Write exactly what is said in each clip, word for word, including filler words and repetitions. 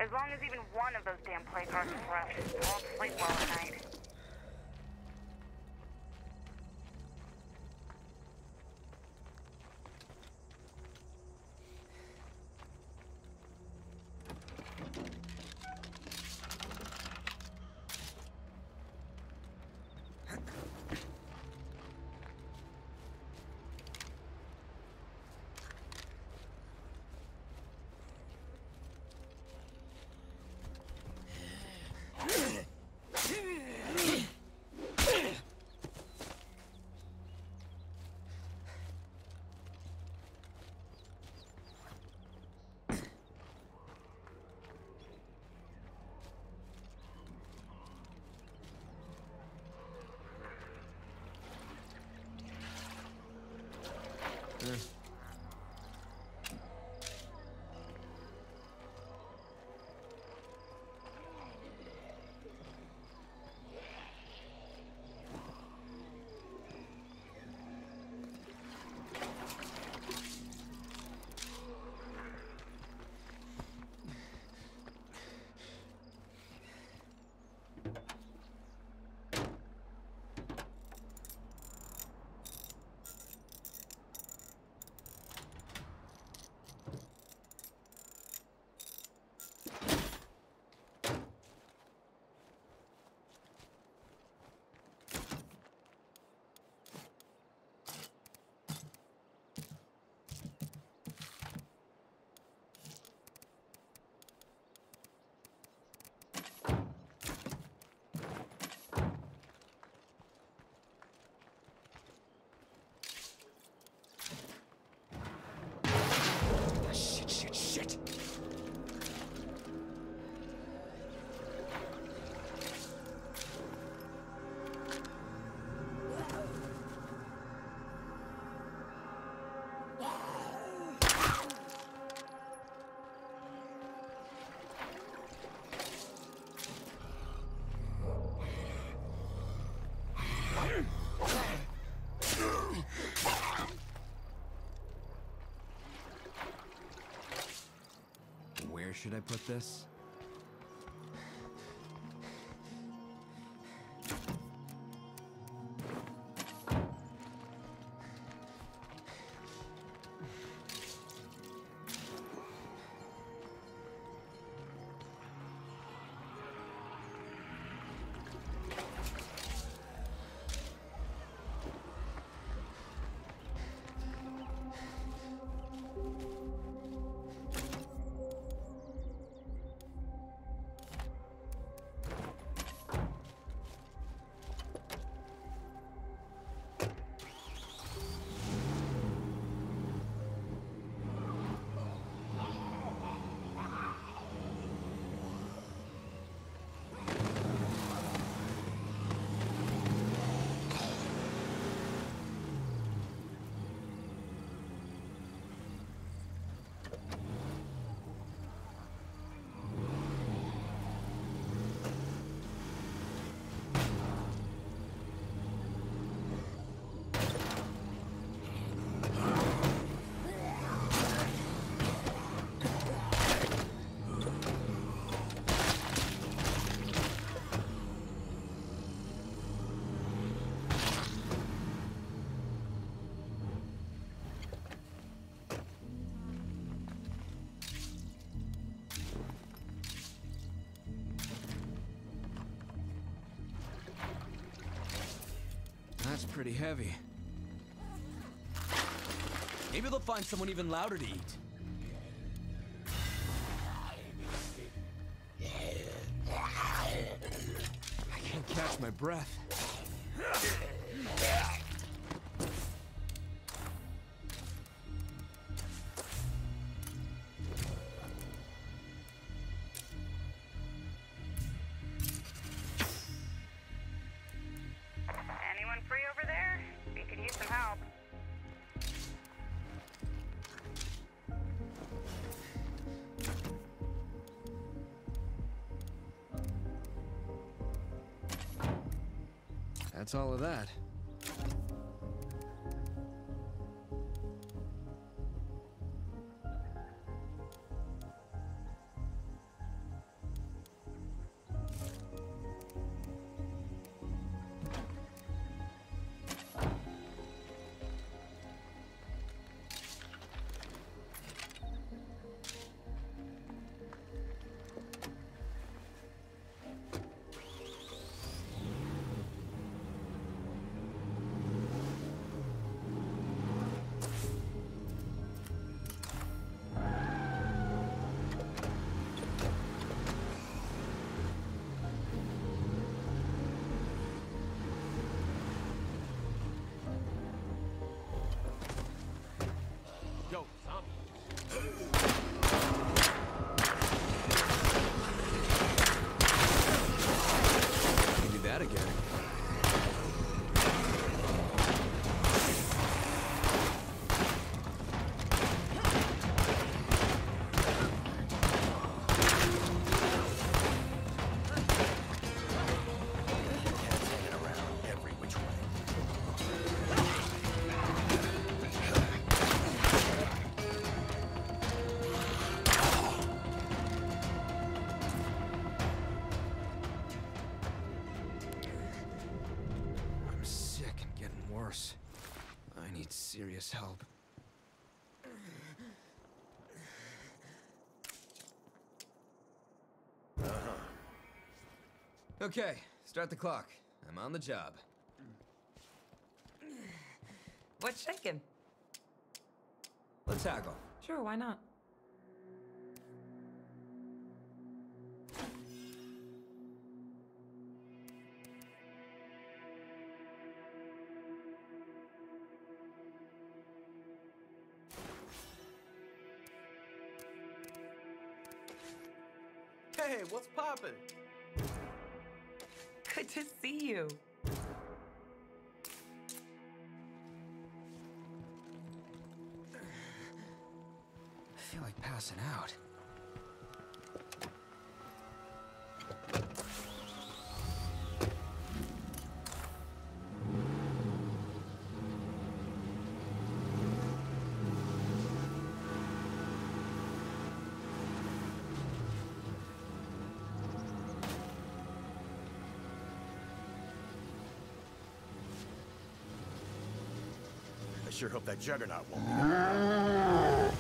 As long as even one of those damn plague guards is left, I won't sleep well at night. Where should I put this? That's pretty heavy. Maybe they'll find someone even louder to eat. I can't catch my breath. Anyone free over there? We could use some help. That's all of that. need serious help. Uh-huh. Okay, start the clock. I'm on the job. What's shaking? Let's haggle. Sure, why not? Hey, what's poppin'? Good to see you. I feel like passing out. I sure hope that Juggernaut won't be.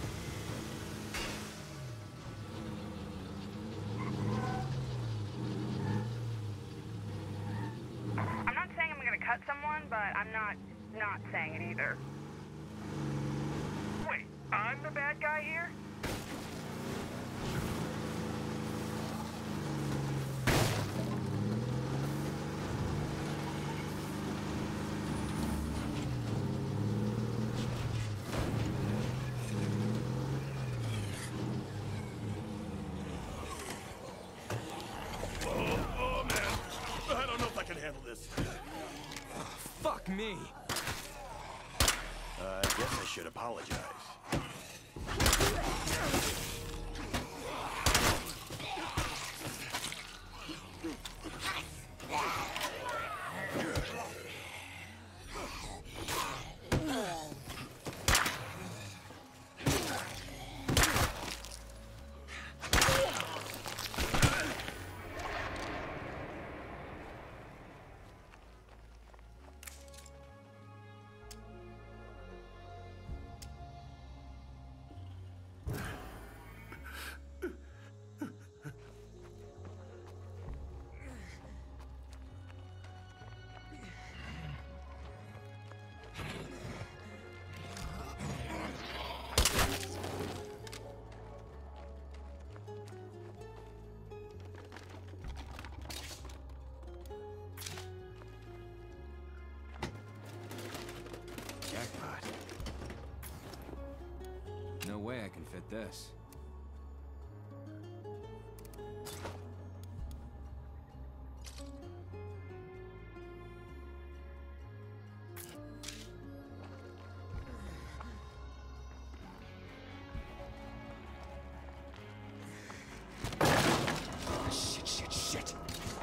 I'm not saying I'm gonna cut someone, but I'm not not saying it either. Wait, I'm the bad guy here? I don't know if I can handle this. Fuck me! Uh, I guess I should apologize. Jackpot. No way I can fit this. Shit, shit, shit.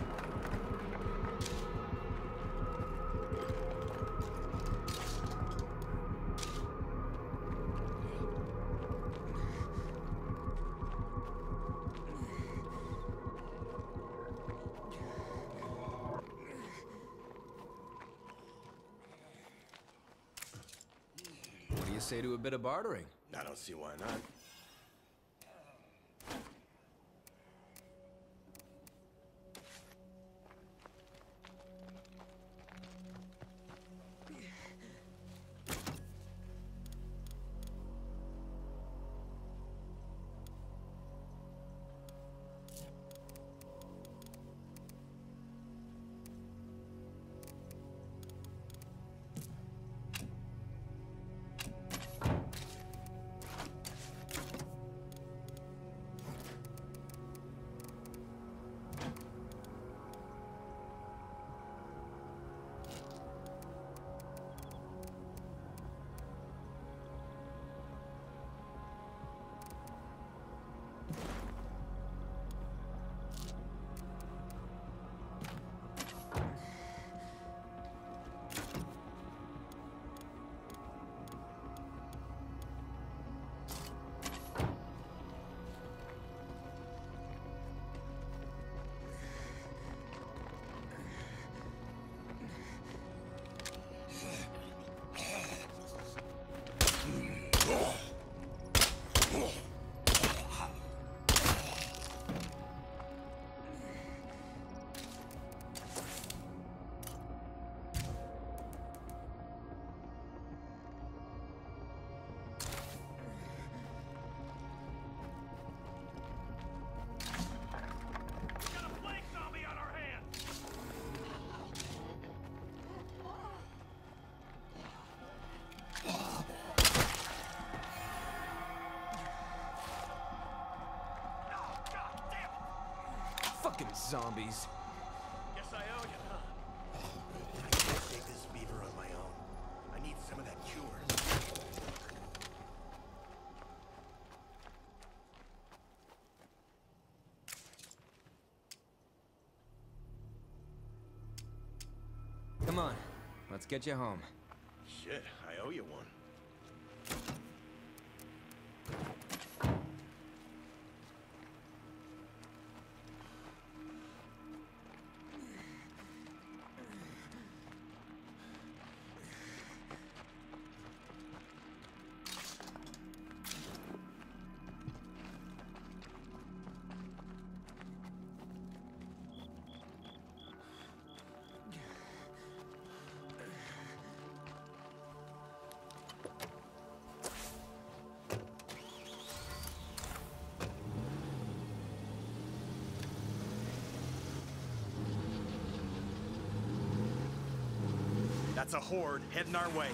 What do you say to a bit of bartering? I don't see why not. zombies. Guess I owe you, huh? I can't take this beaver on my own. I need some of that cure. Come on, let's get you home. Shit, I owe you one. That's a horde heading our way.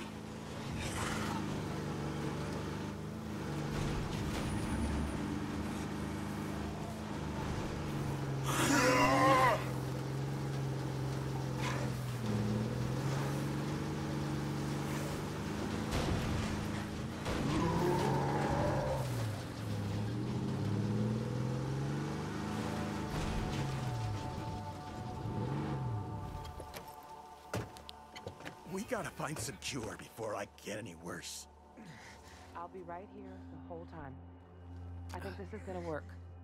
We gotta find some cure before I get any worse. I'll be right here the whole time. I think this is gonna work.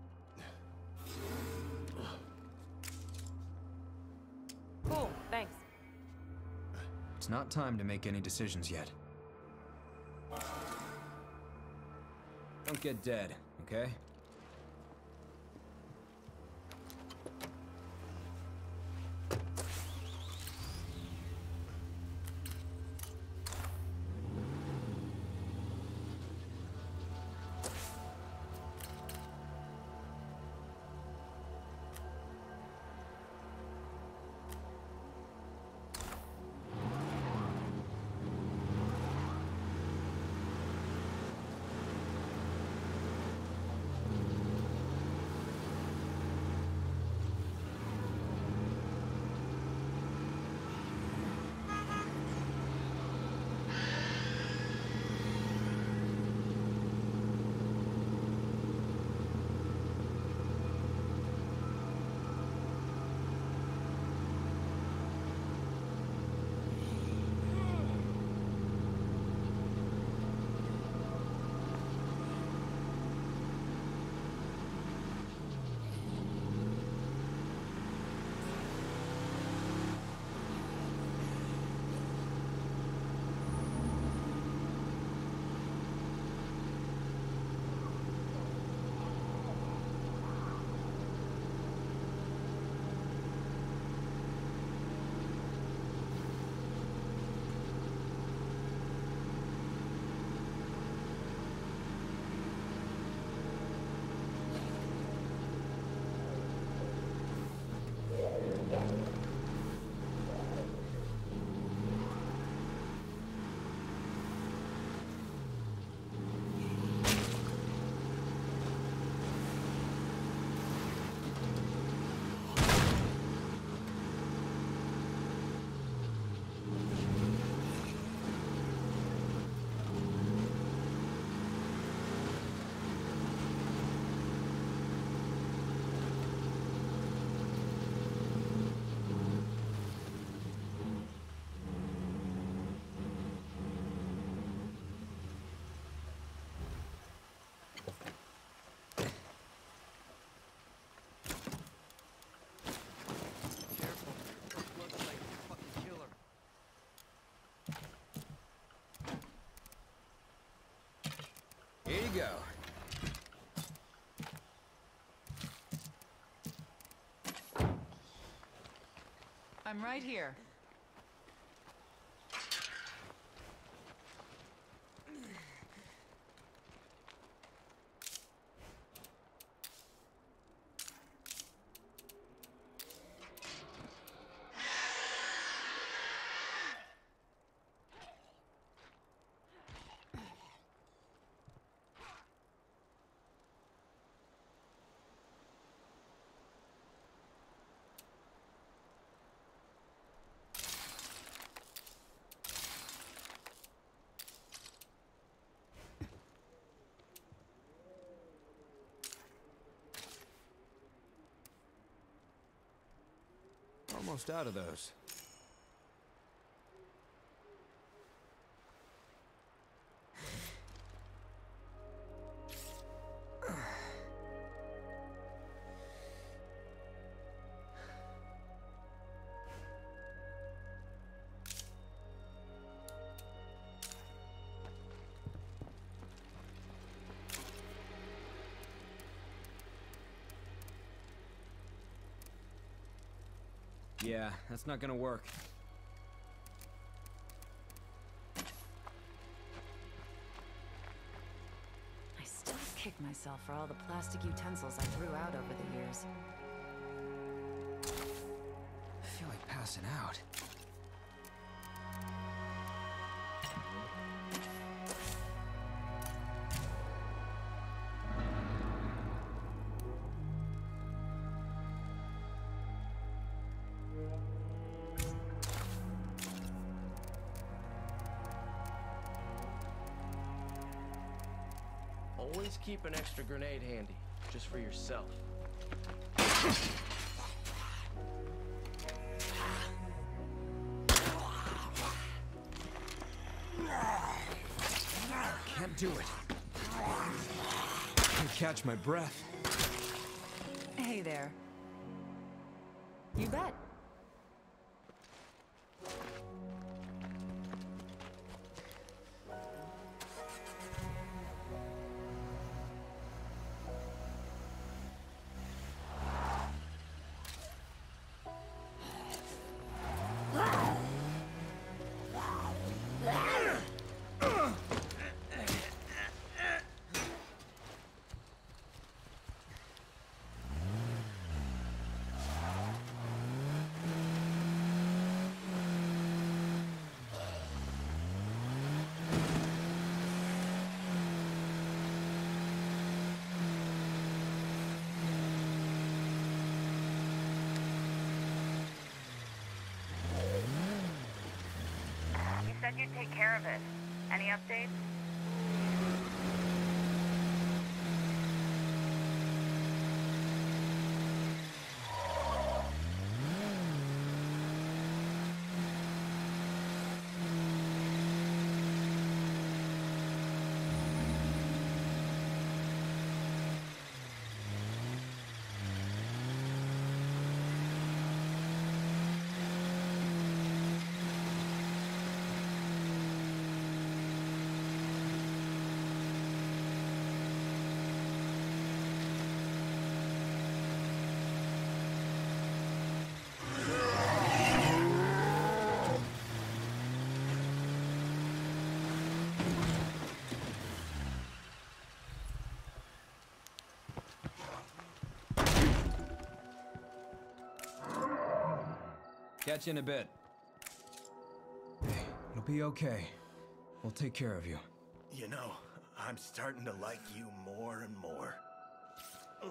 Cool, thanks. It's not time to make any decisions yet. Don't get dead, okay? Here you go. I'm right here. almost out of those. Yeah, that's not gonna work. I still kick myself for all the plastic utensils I threw out over the years. I feel like passing out. Always keep an extra grenade handy, just for yourself. Can't do it. Can't catch my breath. Hey there. You bet. You said you'd take care of it. Any updates? Catch you in a bit. Hey, it'll be okay. We'll take care of you. You know, I'm starting to like you more and more. Ugh.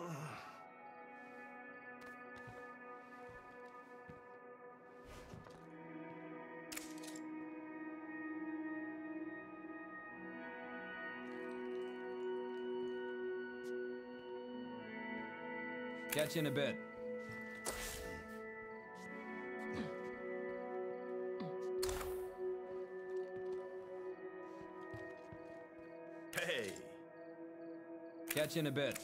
Catch you in a bit. Hey! Catch you in a bit.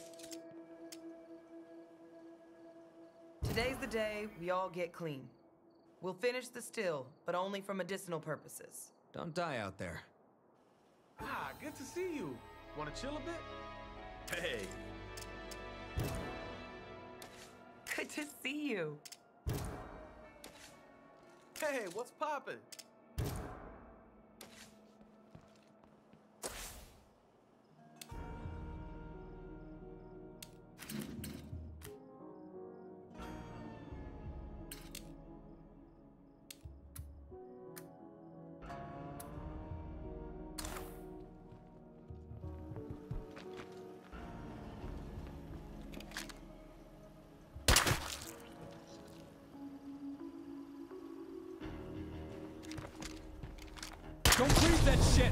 Today's the day we all get clean. We'll finish the still, but only for medicinal purposes. Don't die out there. Ah, good to see you. Wanna chill a bit? Hey! Good to see you. Hey, what's poppin'? Don't breathe that shit!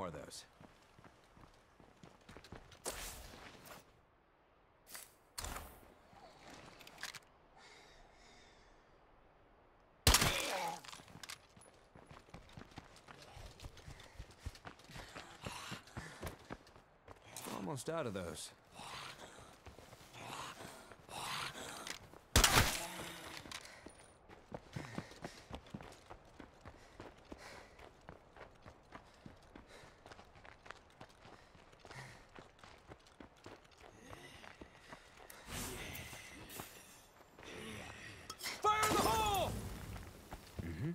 more of those. Almost out of those. Fire in the hole! Mm-hmm.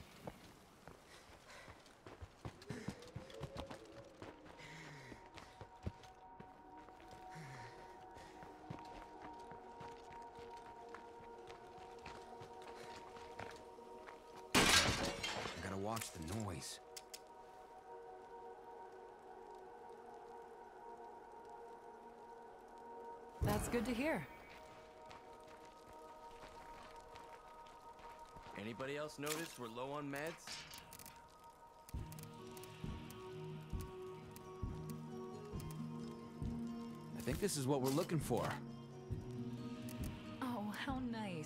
I gotta watch the noise. That's good to hear. Anybody else notice we're low on meds? I think this is what we're looking for. Oh, how nice.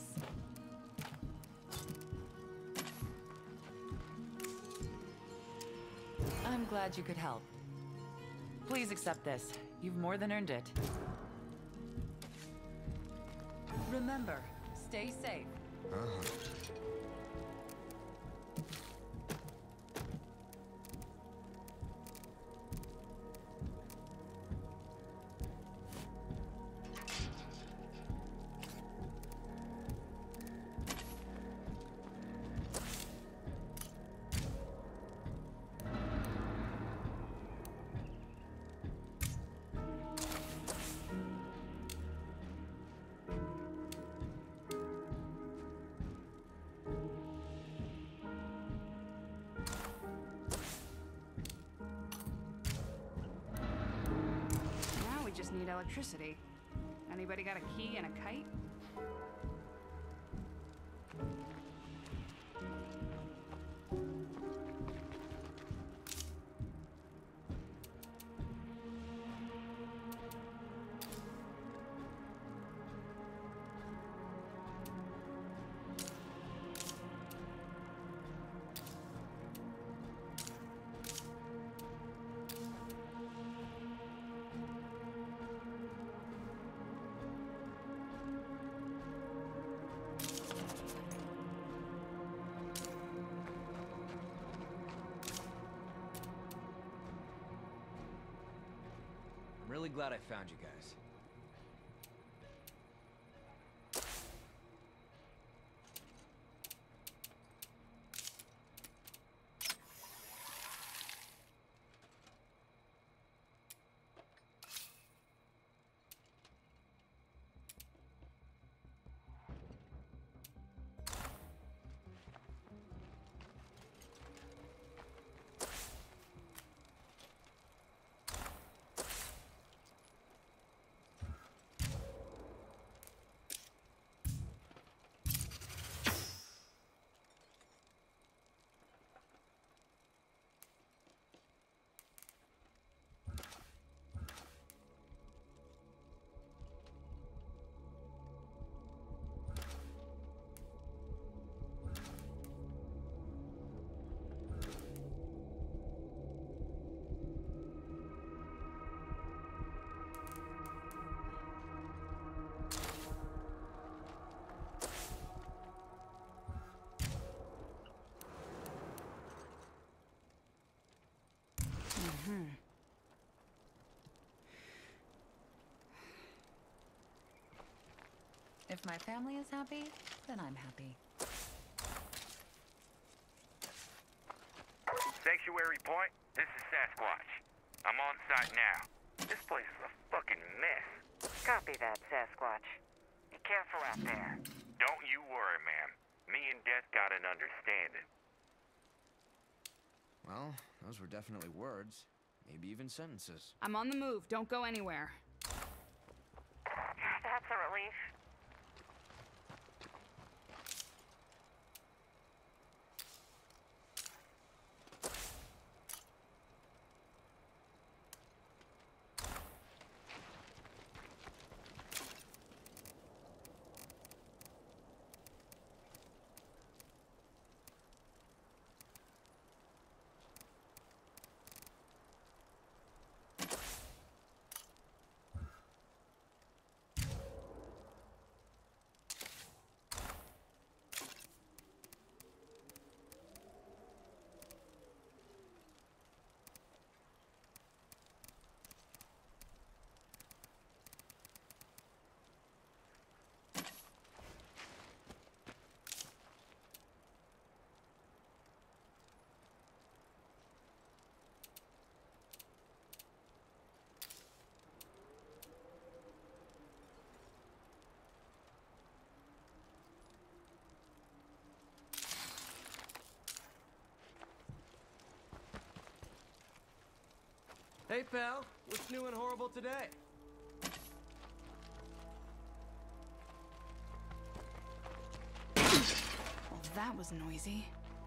I'm glad you could help. Please accept this. You've more than earned it. Remember, stay safe. Uh-huh. Now we just need electricity. Anybody got a key and a kite? I'm really glad I found you guys. Hmm. If my family is happy, then I'm happy. Sanctuary Point, this is Sasquatch. I'm on site now. This place is a fucking mess. Copy that, Sasquatch. Be careful out there. Don't you worry, ma'am. Me and Death got an understanding. Well, those were definitely words. Maybe even sentences. I'm on the move. Don't go anywhere. That's a relief. Hey, pal. What's new and horrible today? Well, that was noisy.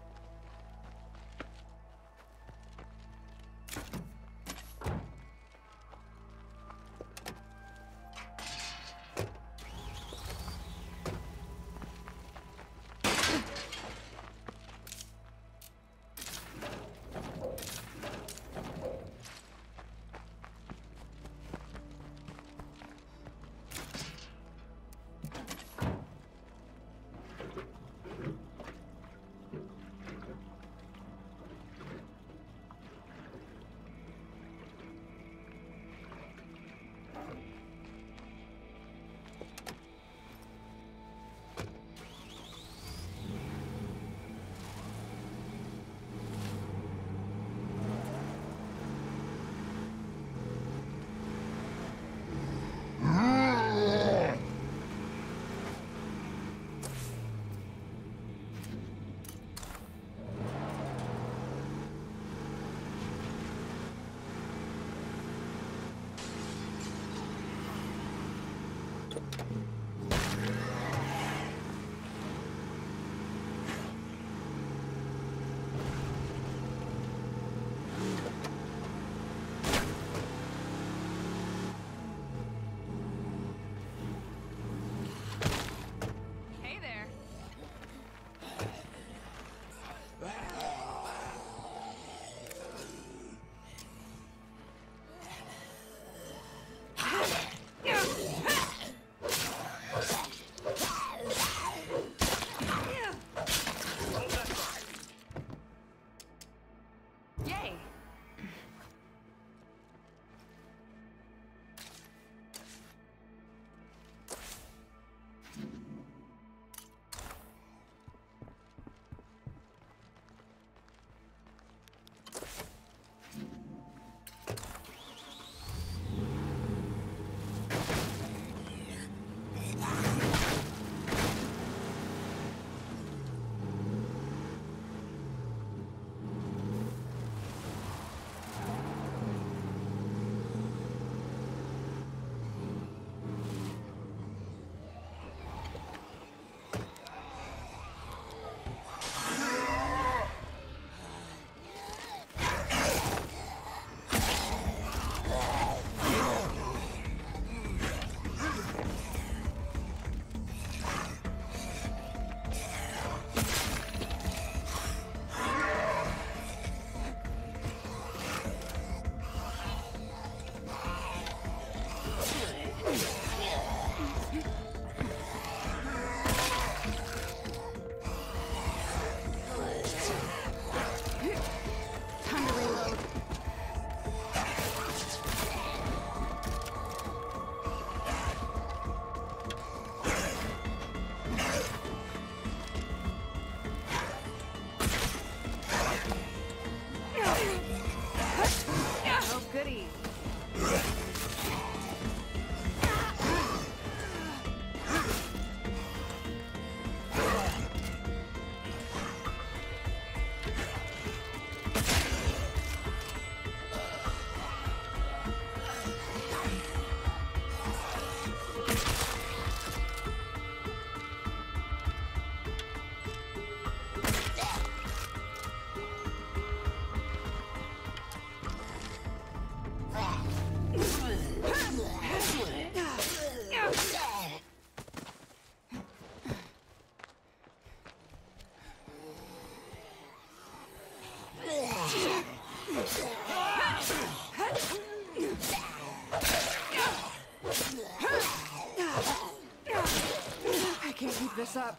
I can't keep this up.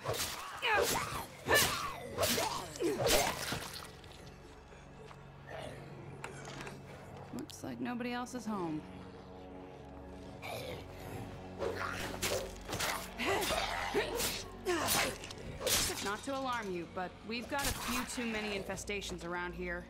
Looks like nobody else is home. Not to alarm you, but we've got a few too many infestations around here.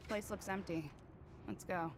Place looks empty. Let's go.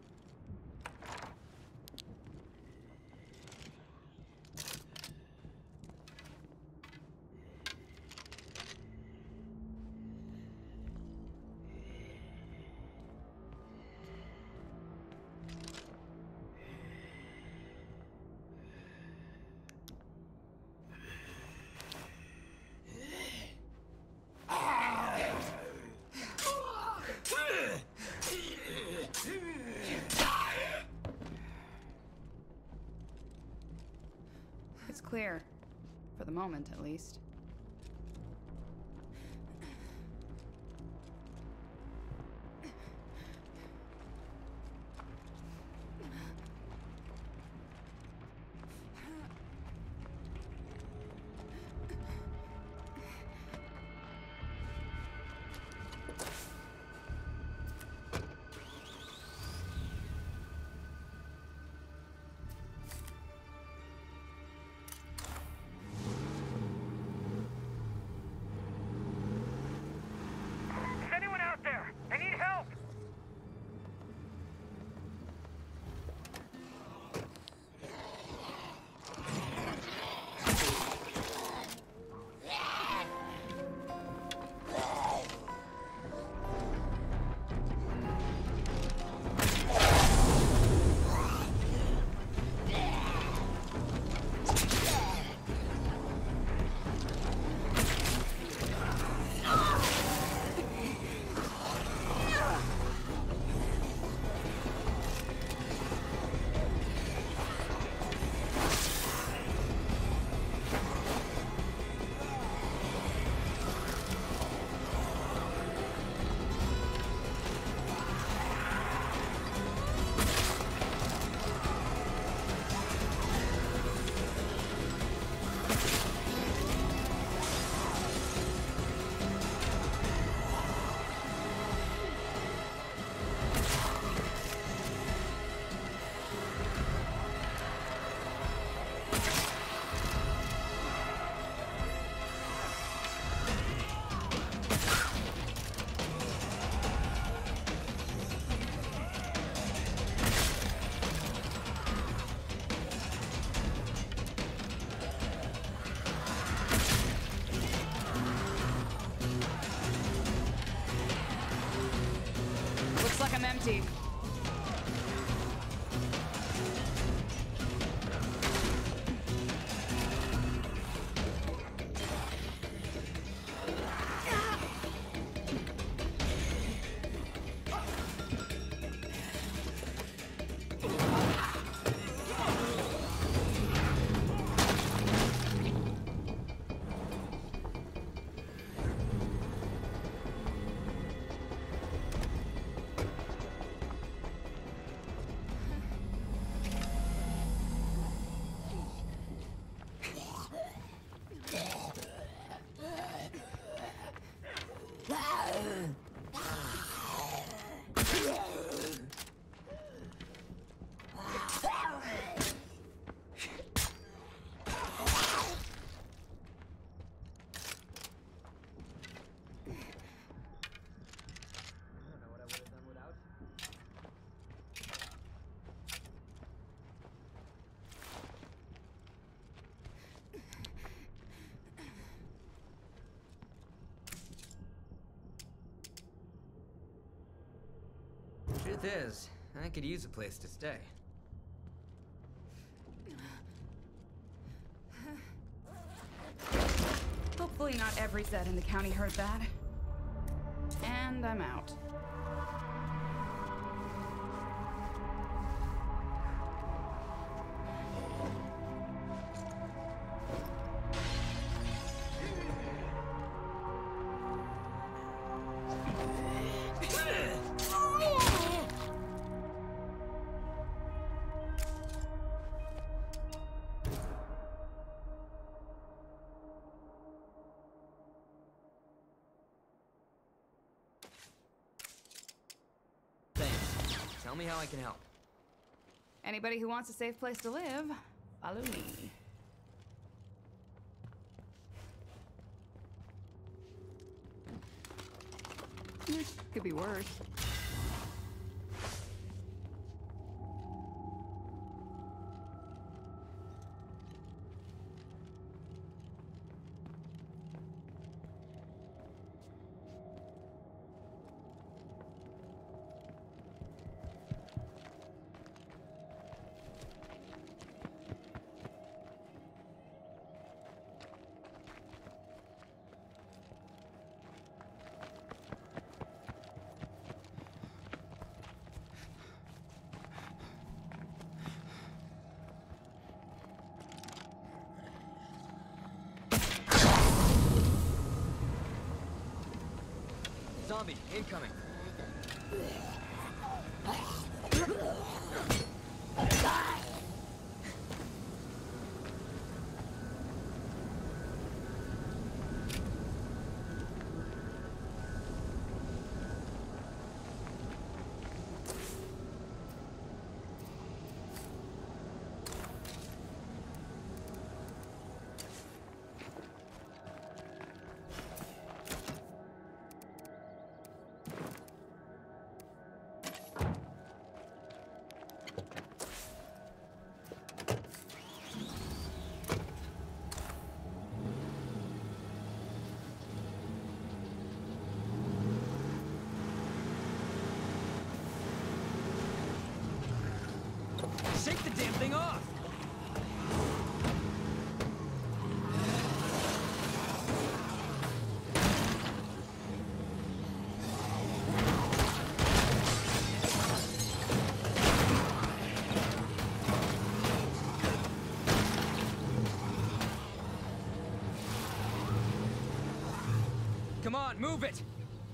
It's clear. For the moment, at least. I'm empty. Truth is, I could use a place to stay. Hopefully not every Zed in the county heard that. And I'm out. Tell me how I can help. Anybody who wants a safe place to live, follow me. Eh, could be worse. zombie, incoming. Shake the damn thing off! Come on, move it!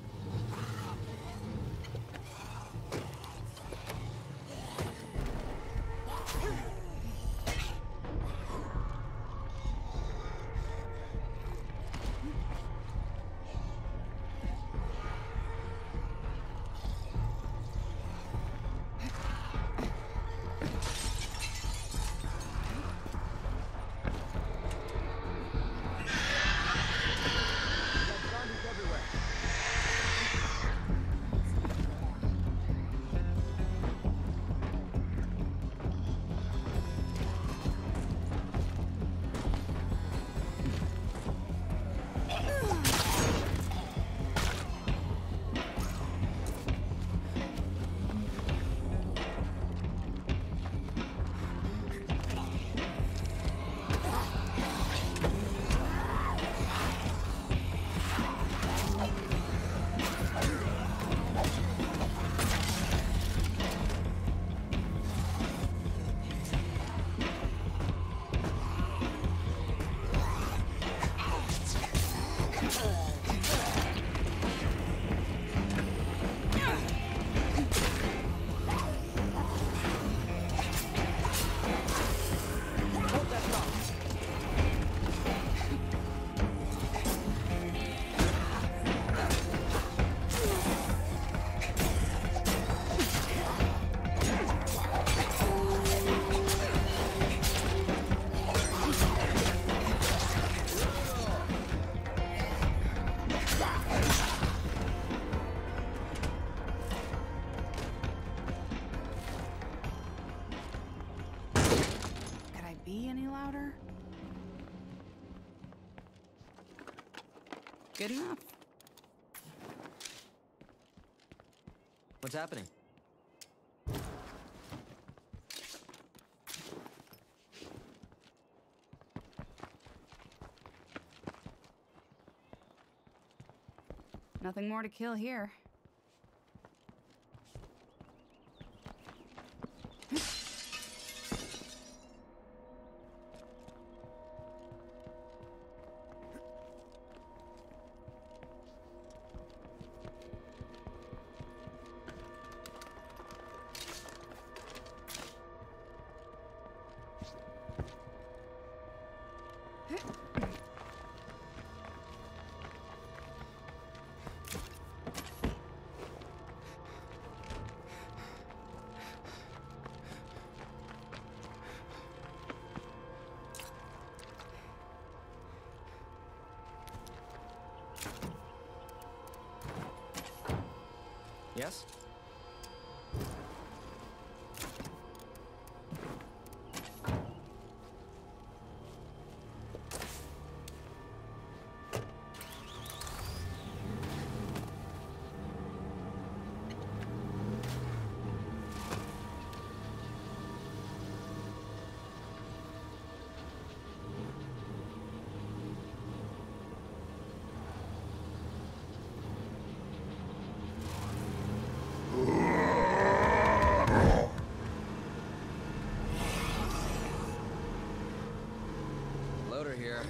Good enough. What's happening? Nothing more to kill here. Yes? Loader here.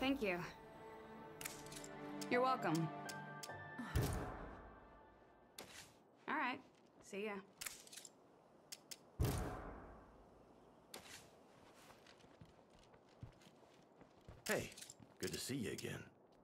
Thank you. You're welcome. All right. See ya. Hey, good to see you again.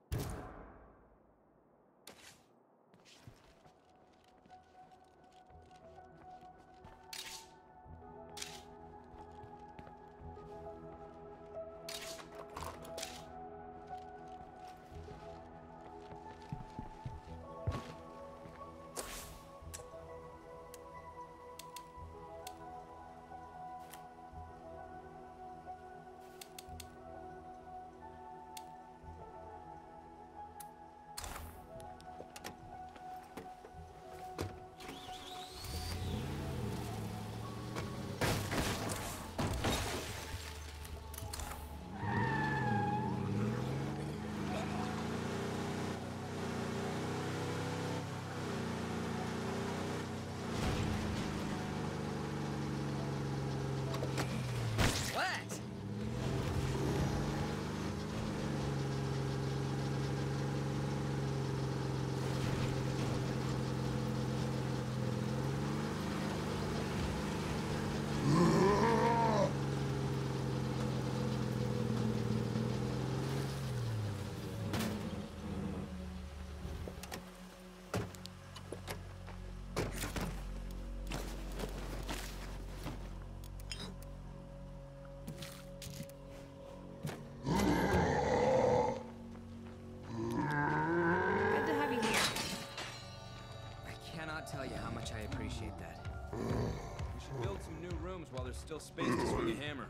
Tell you how much I appreciate that. We should build some new rooms while there's still space to swing a hammer.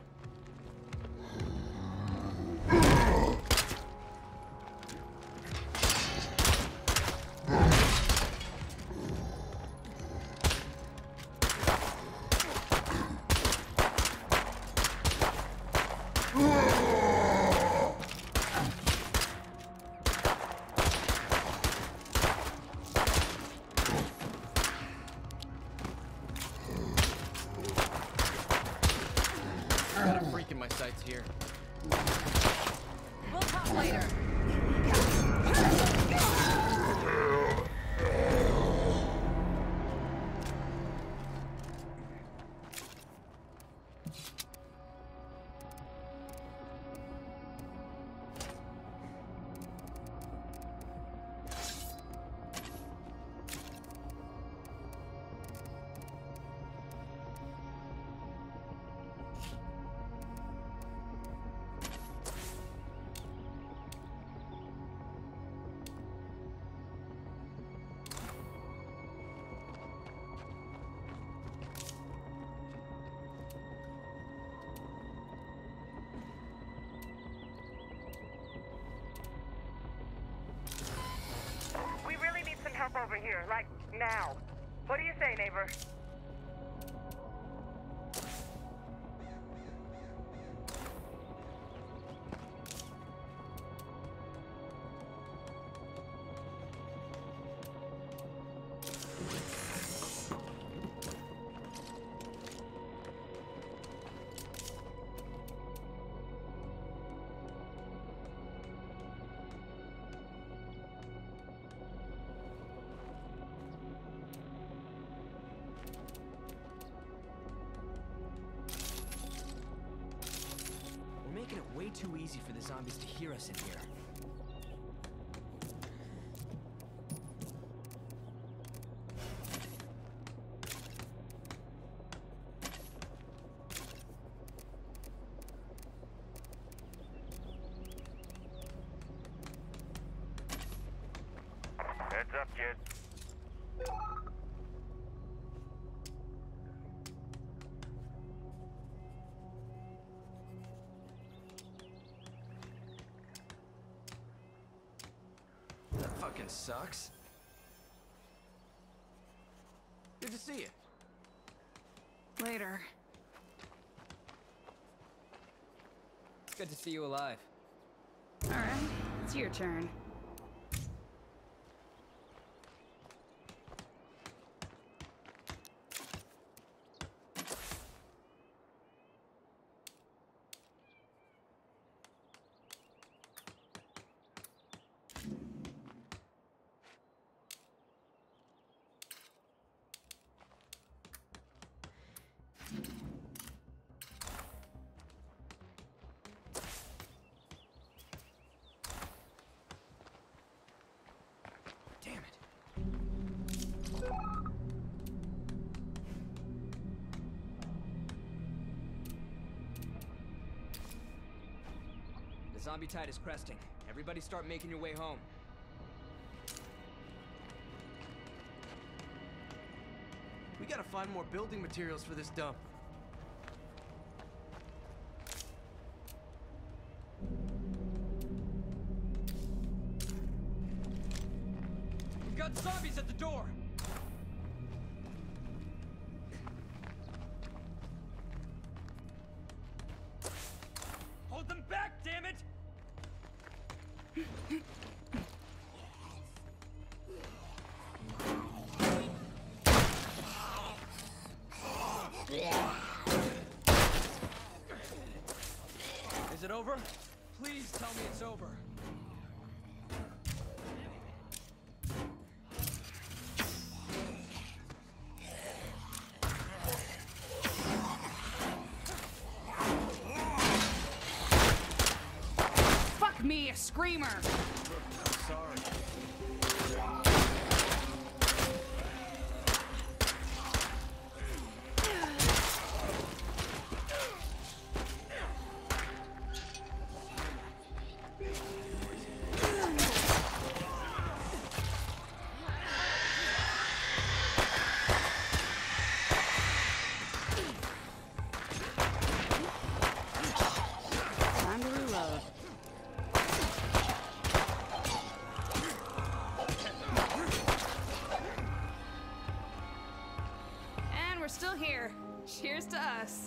Got a freak in my sights here. We'll talk later. We really need some help over here, like now. What do you say, neighbor? We're making it way too easy for the zombies to hear us in here. Heads up, kid. That fucking sucks. Good to see you. Later. It's good to see you alive. All right, it's your turn. zombie tide is cresting. Everybody start making your way home. We gotta find more building materials for this dump. We've got zombies at the door! Hold them back, damn it! Is it over? Please tell me it's over. Fuck me, a screamer! I'm sorry. Time to reload. And we're still here. Cheers to us.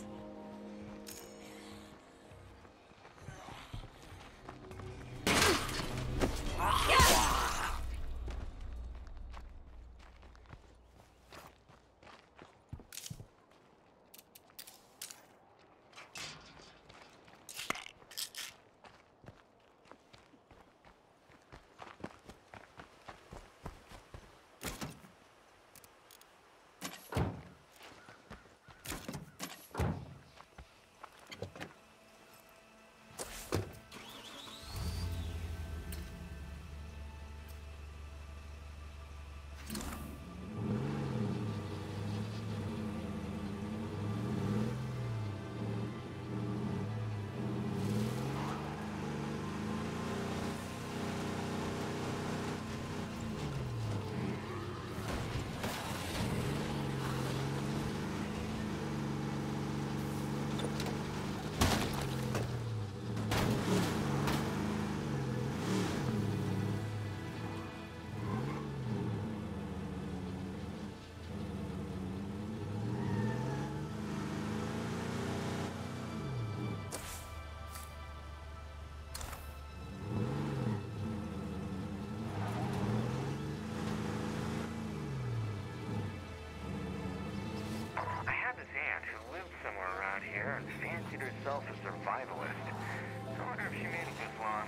and fancied herself a survivalist. I wonder if she made it this long.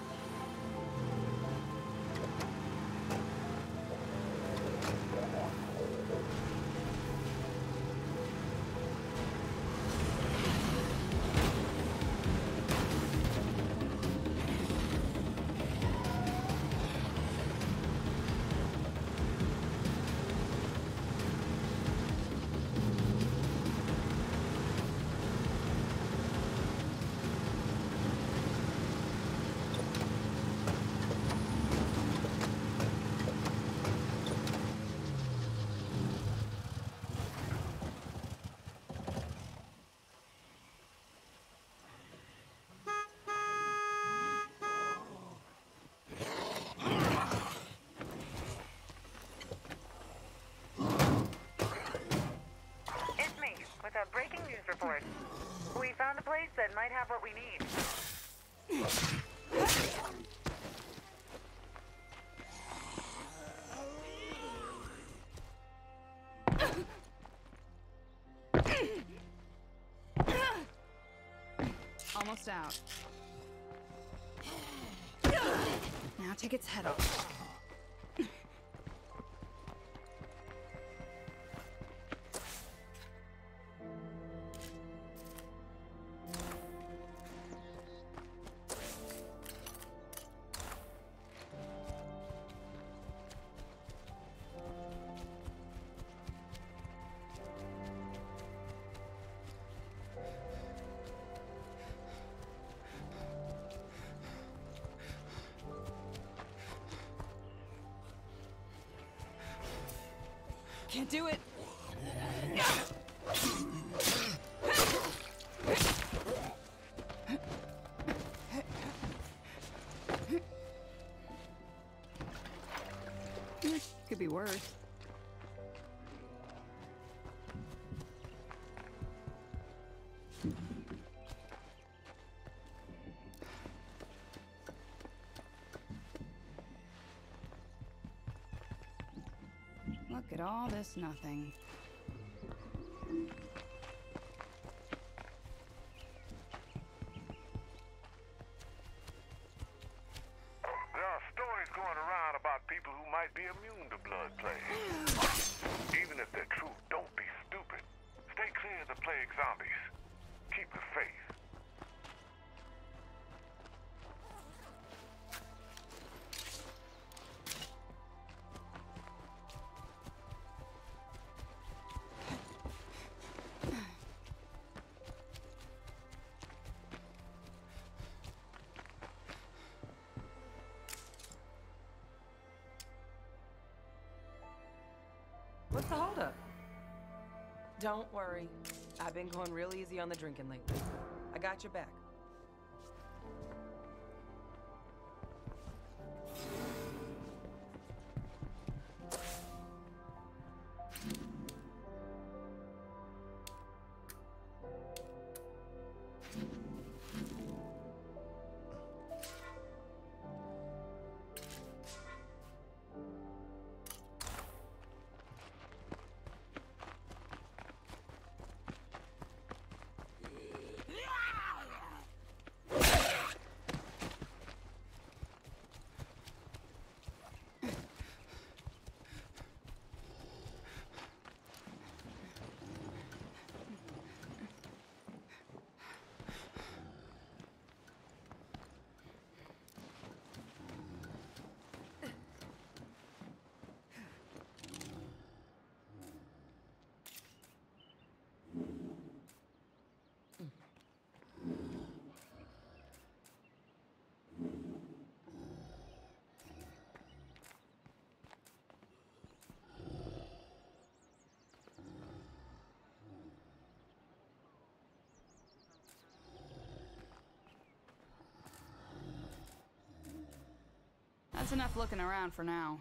With a breaking news report. We found a place that might have what we need. Almost out. Now take its head off. can't do it. Could be worse. Look at all this nothing. There are stories going around about people who might be immune to blood plague. Even if they're true, don't be stupid. Stay clear of the plague zombies. Keep the faith. What's the holdup? Don't worry. I've been going real easy on the drinking lately. I got your back. That's enough looking around for now.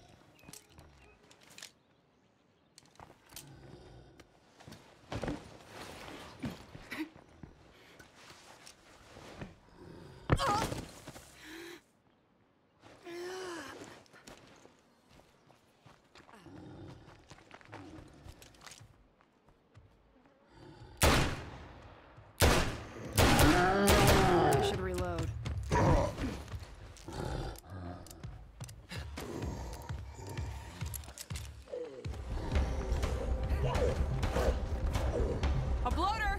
I should reload. A bloater!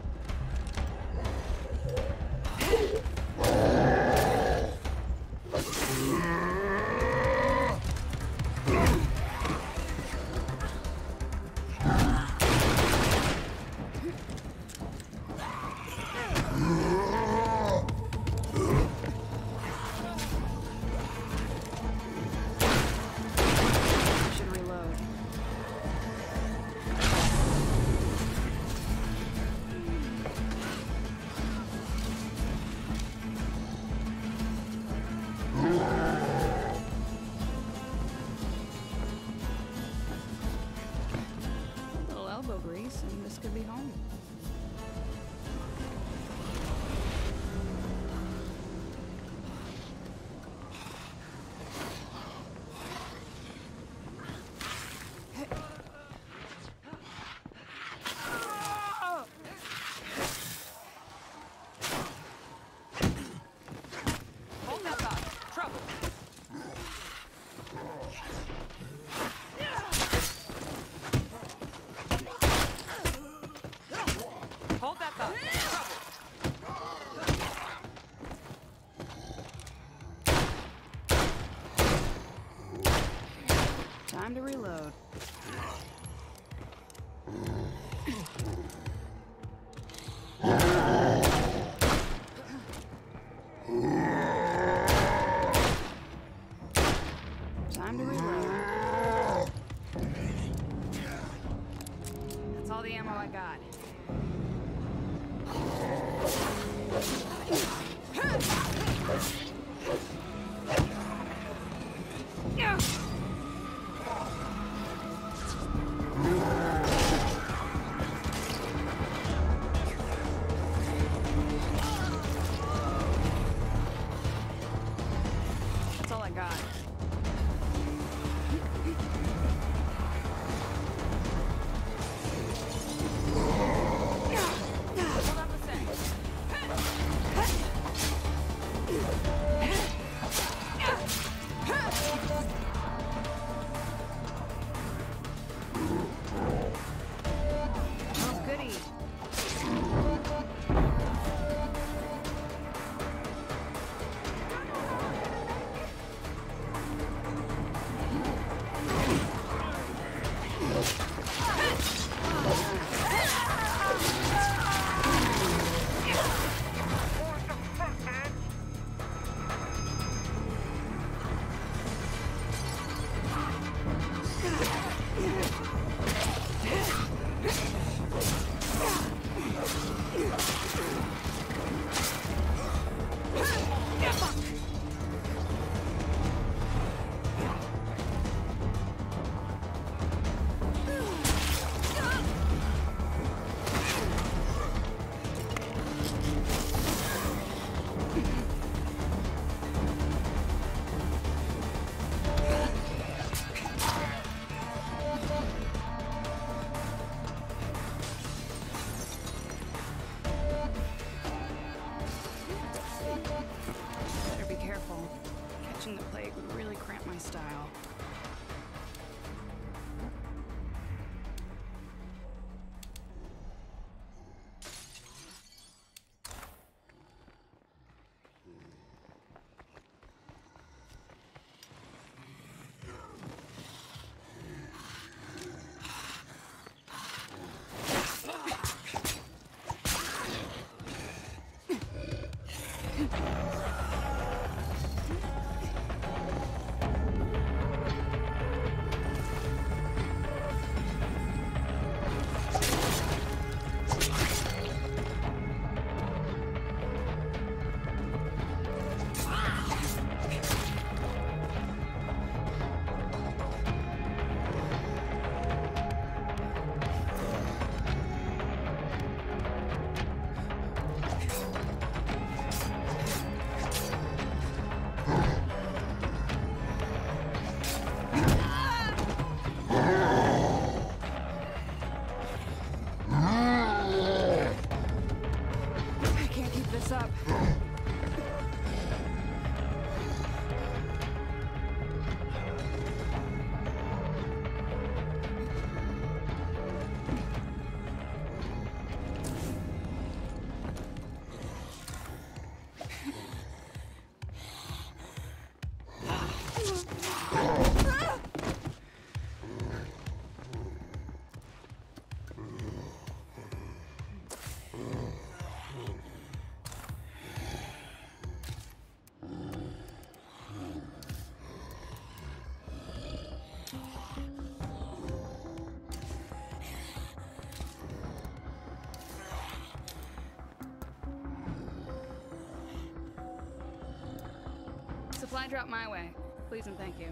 Should reload. A little elbow grease, and this could be home. Hold that thought. Trouble. That's all I got. Oh, goody. Better be careful. Catching the plague would really cramp my style. I can't keep this up. Supply drop my way. Please and thank you.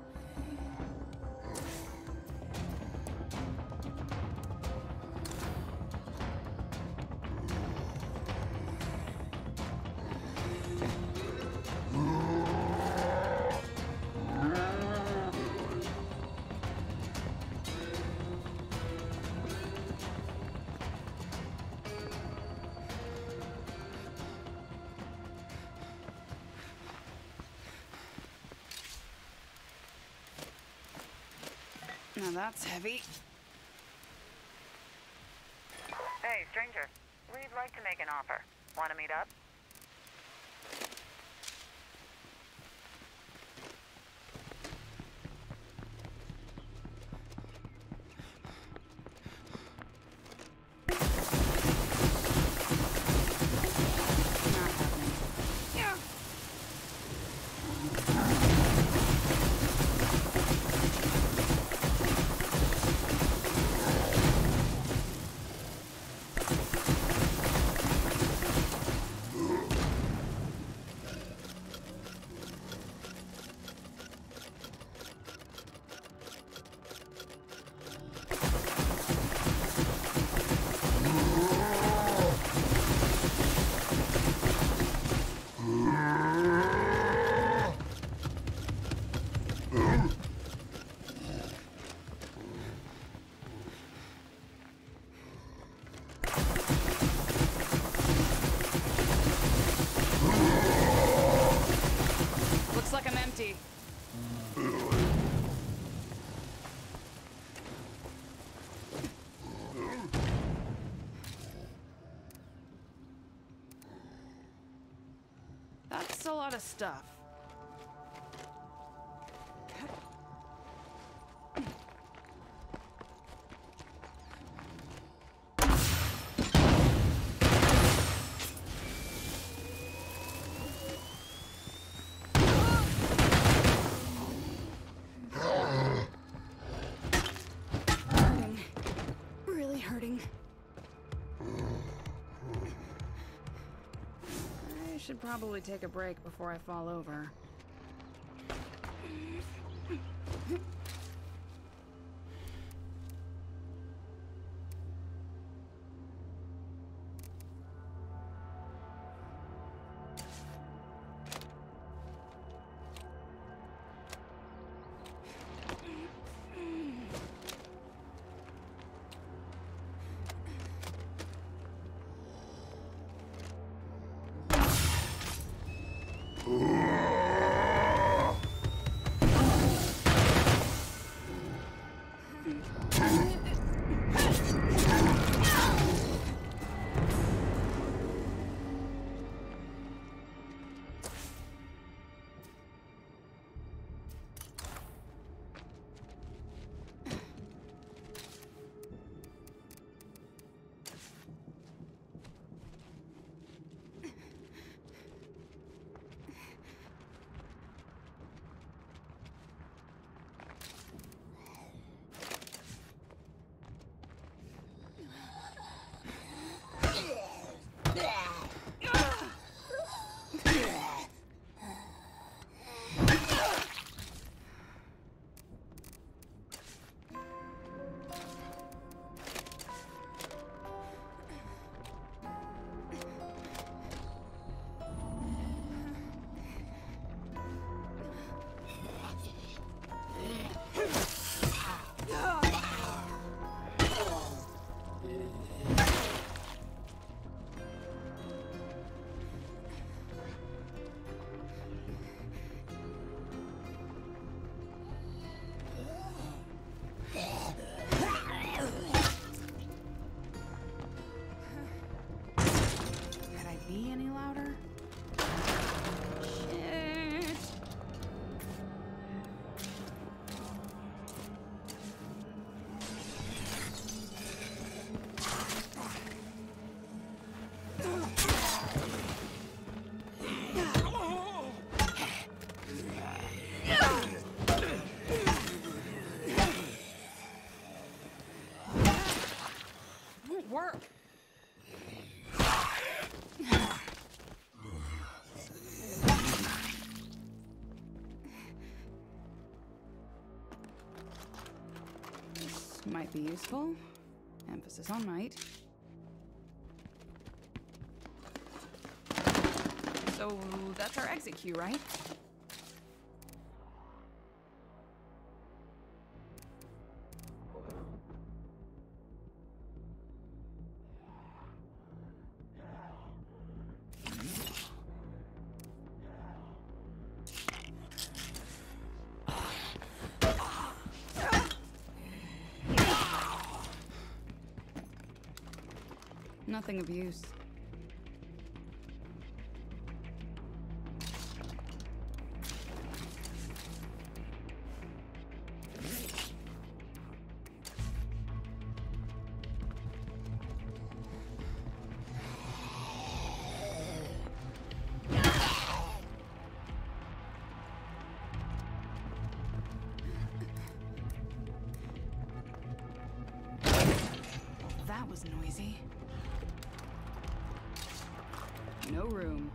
Now that's heavy. Hey, stranger. We'd like to make an offer. Want to meet up? Looks like I'm empty. That's a lot of stuff. Hurting. Really hurting. I should probably take a break before I fall over. Might be useful. Emphasis on might. So that's our exit queue, right? Nothing of use. That was noisy. room.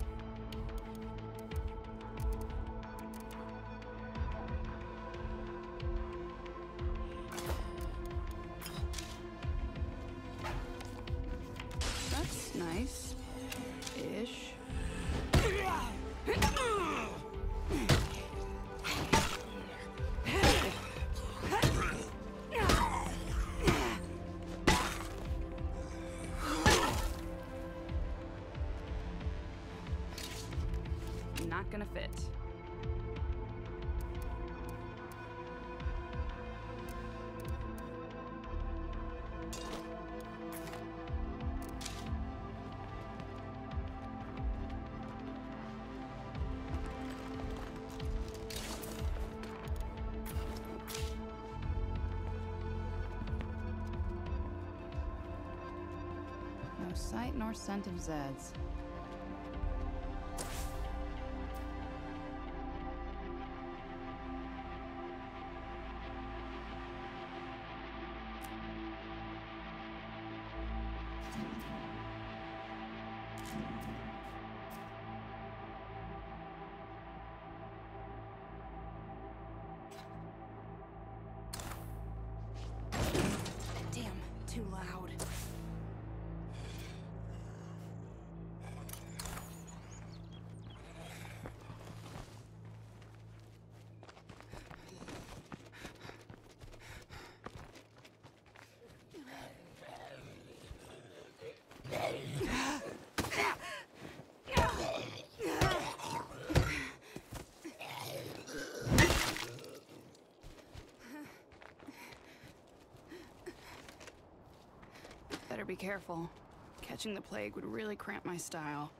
That's nice. Ish. Not gonna fit. No sight nor scent of Zeds. Damn, too loud. Better be careful. Catching the plague would really cramp my style.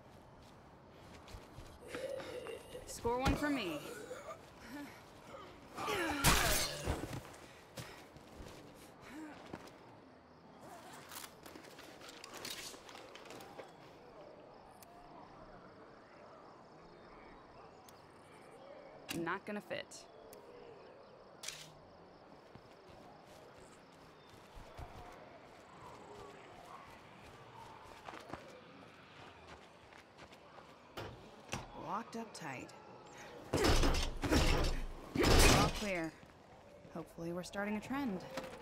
Score one for me. Not gonna fit. Locked up tight. All clear. Hopefully we're starting a trend.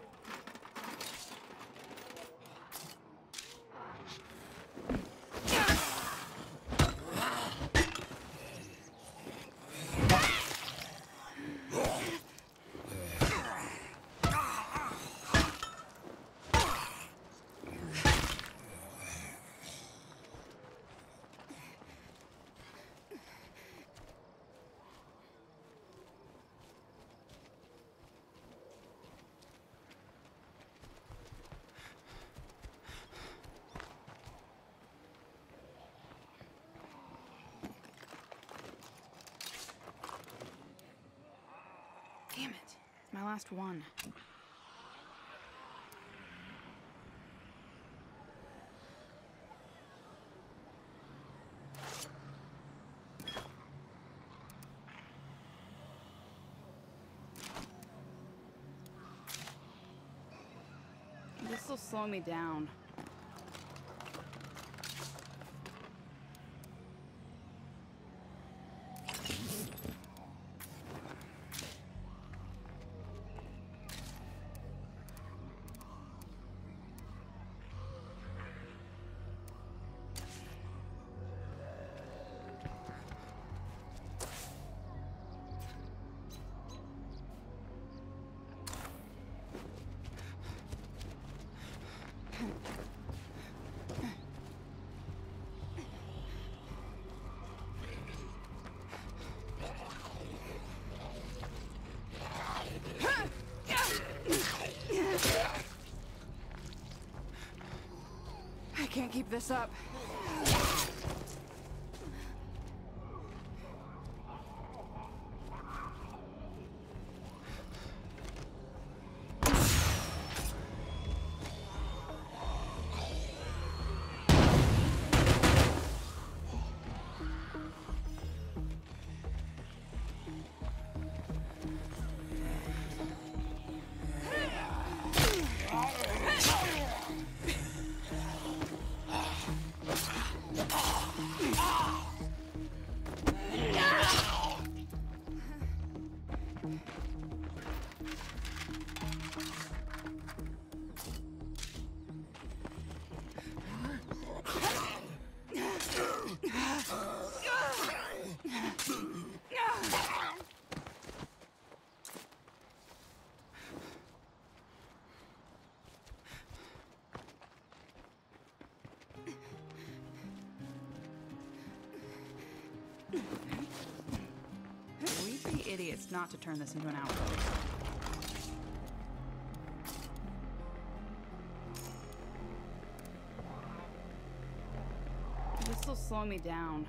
Damn it. It's my last one. This'll slow me down. I can't keep this up. We'd be idiots not to turn this into an outpost. This'll slow me down.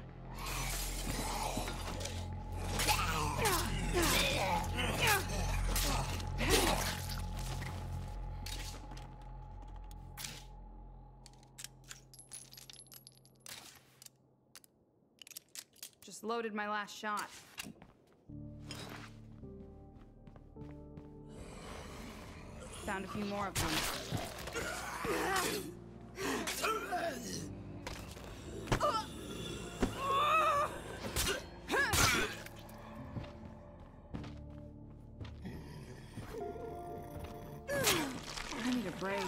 Just loaded my last shot. Found a few more of them. I need a break.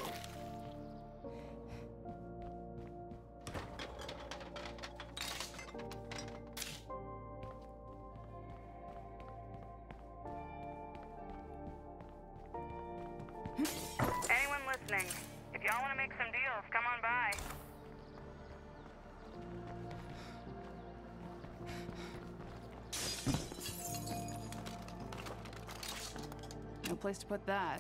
Anyone listening? If y'all want to make some deals, come on by. No place to put that.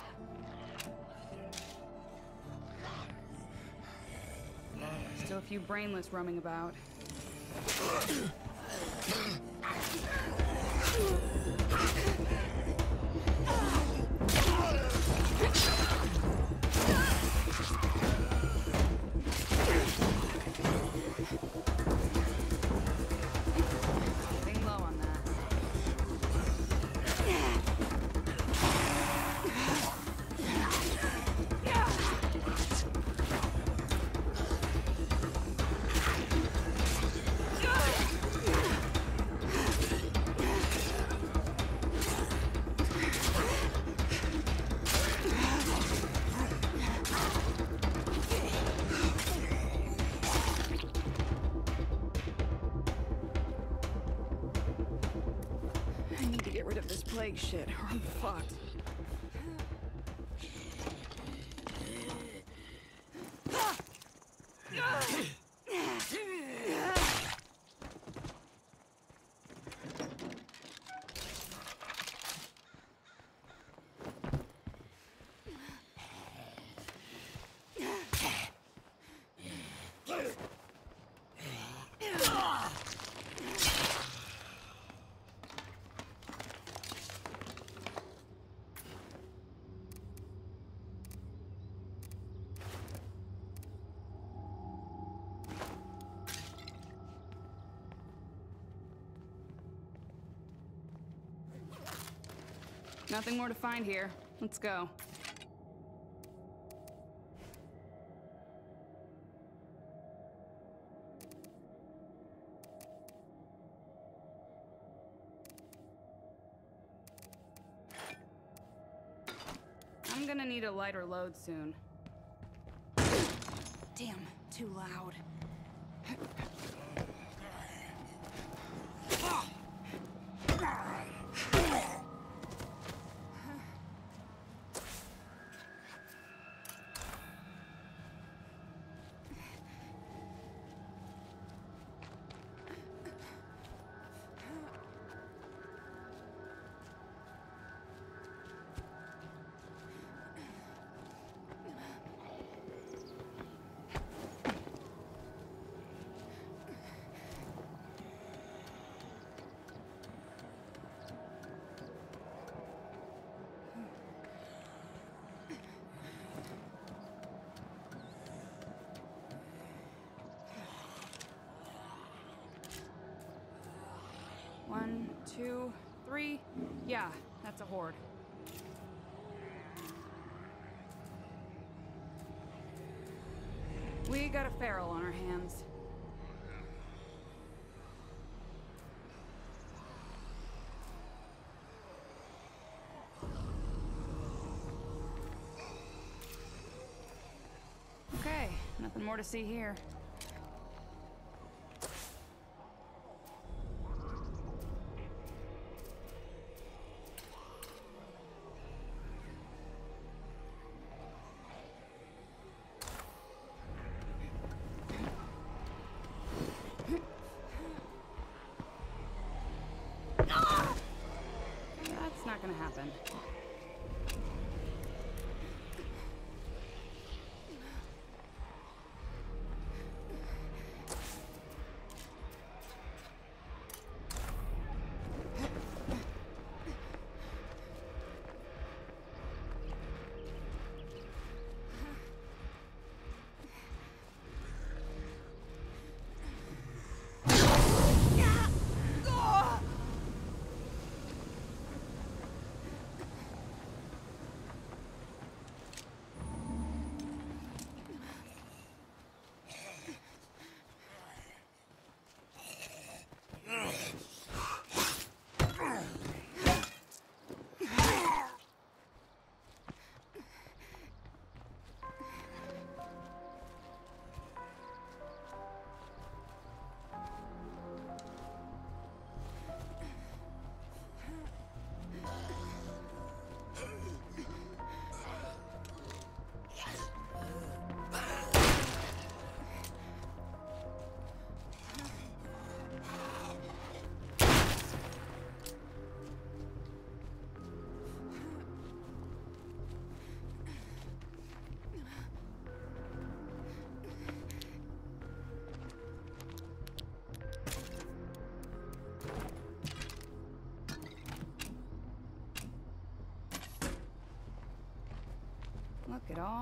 Still a few brainless roaming about. Getting low on that. I need to get rid of this plague shit, or I'm fucked. Nothing more to find here. Let's go. I'm gonna need a lighter load soon. Damn, too loud. One, two, three. Yeah, that's a horde. We got a feral on our hands. Okay, nothing more to see here.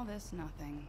all this nothing.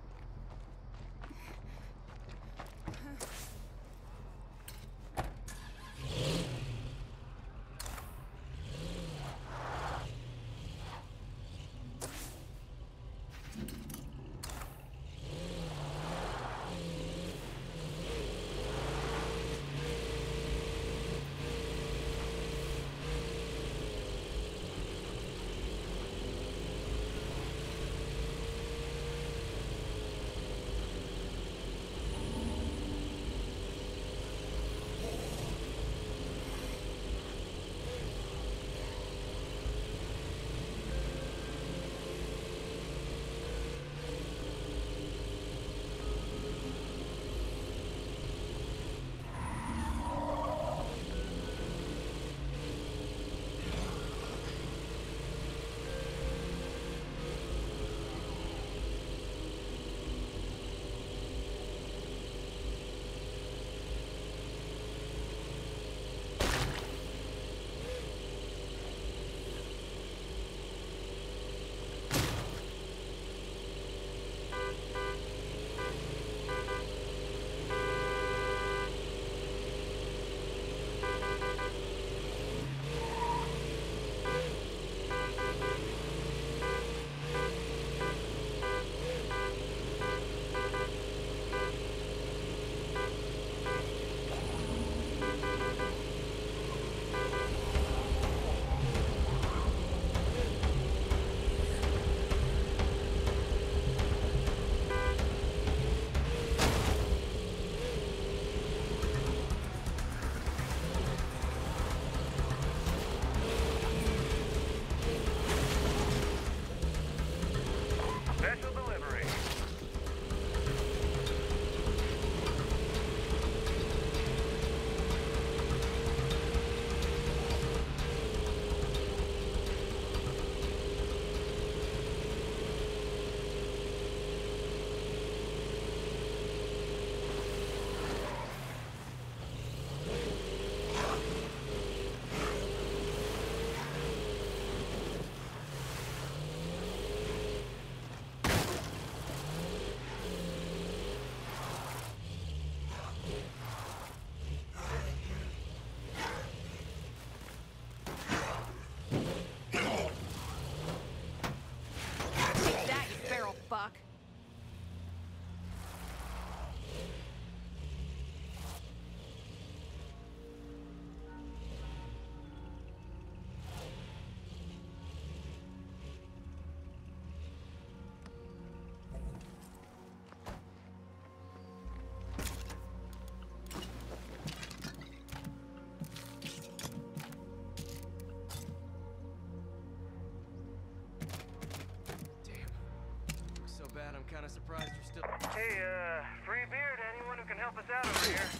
I'm kind of surprised you're still... Hey, uh, free beer to anyone who can help us out over here.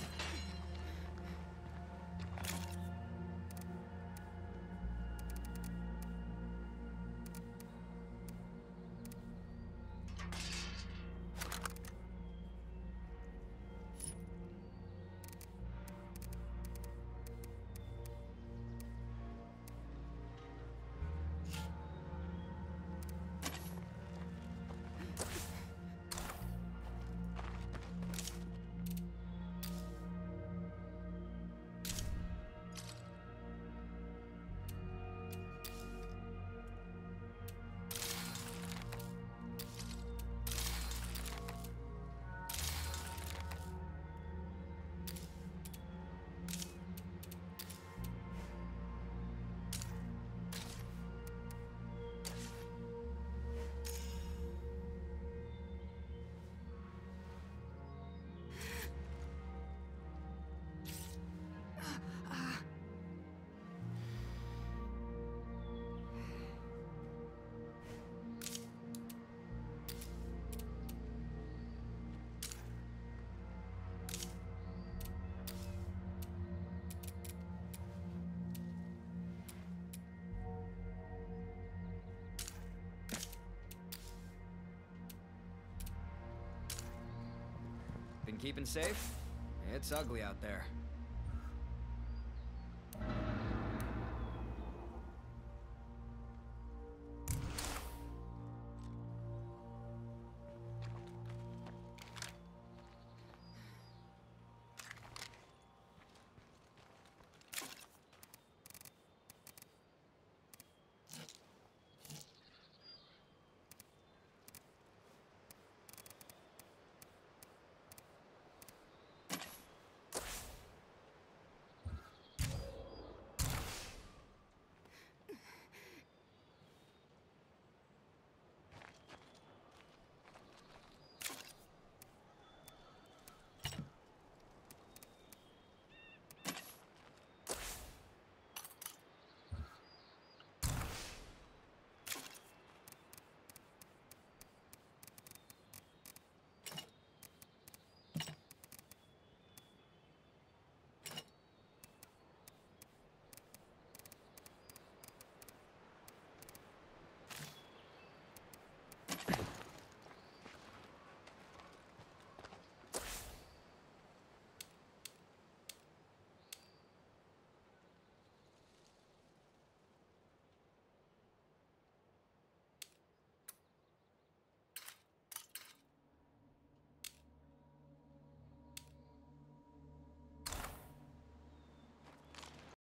Been keeping safe? It's ugly out there.